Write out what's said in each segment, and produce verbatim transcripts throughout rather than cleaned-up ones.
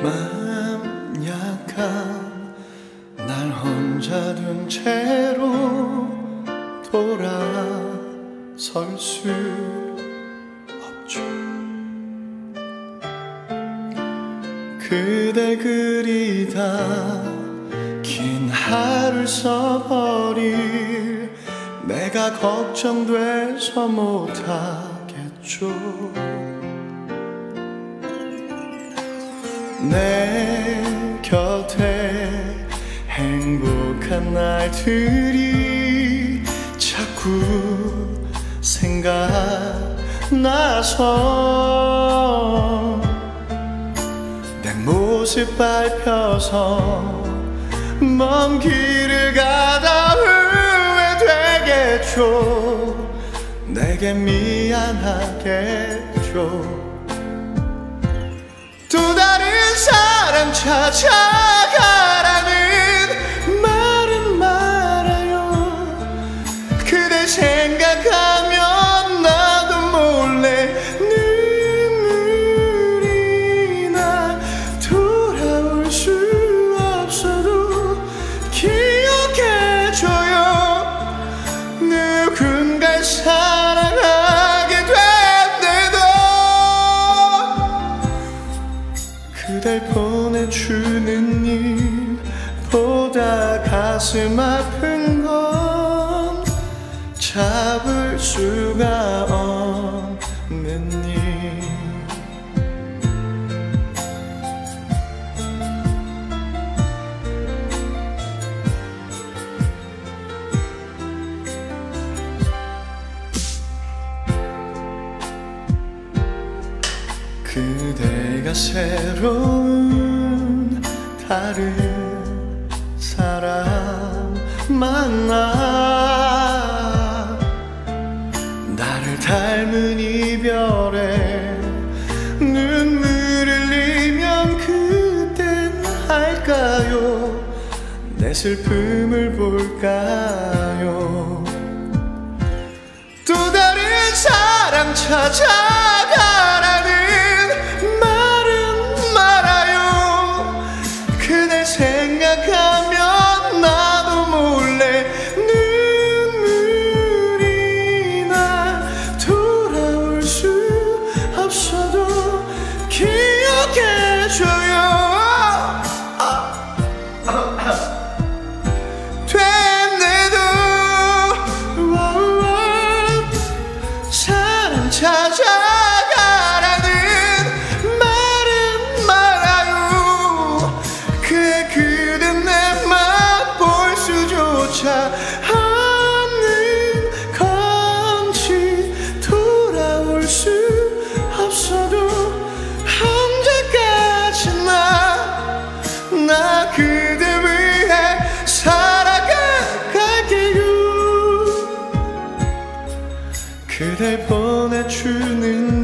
마음 약한 날 혼자 둔 채로 돌아설 수 없죠. 그댈 그리다 긴 하루를 써버릴 내가 걱정돼서 못하겠죠. 내 곁에 행복한 날들이 자꾸 생각나서 내 모습 밟혀서 먼 길을 가다 후회되겠죠. 내게 미안하겠죠. 또 다른 사람 찾아가라는 말은 말아요. 그댈 생각하면 나도 몰래 눈물이 나. 돌아올 수 없어도 기억해줘요. 누군가를 사랑하게 그댈 보내주는 일보다 가슴 아픈 건 잡을 수가 없는 일. 그대가 새로운 다른 사람 만나 나를 닮은 이별에 눈물을 흘리면 그땐 할까요? 내 슬픔을 볼까요? 또 다른 사람 찾아가라는 생각하면 나도 몰래 눈물이 나. 돌아올 수 없어도 기억해줘요. 됐네도 사람 찾아가라는 말은 말아요. 그의 그댄 내 맛 볼 수조차 않는 건지. 돌아올 수 없어도 언제까지나 나 그대 위해 살아갈게요. 그댈 보내주는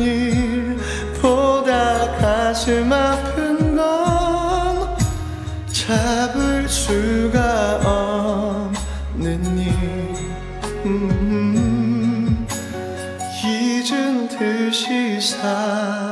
일보다 가슴 아픈 건 잡을 수가 없는 일. 음, 잊은 듯이 살